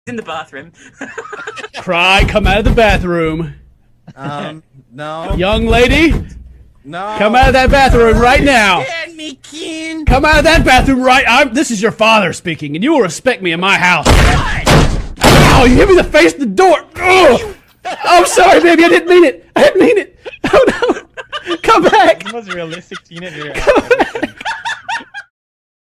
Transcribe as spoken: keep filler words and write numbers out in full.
in the bathroom. Cry, come out of the bathroom. Um, no. Young lady, No. come out of that bathroom right now. Get me, Ken. Come out of that bathroom right. I'm, this is your father speaking, and you will respect me in my house. Ow, you hit me in the face of the door. Ugh. I'm sorry, baby. I didn't mean it. I didn't mean it. Oh, no. Come back. The most realistic teenager. Come back.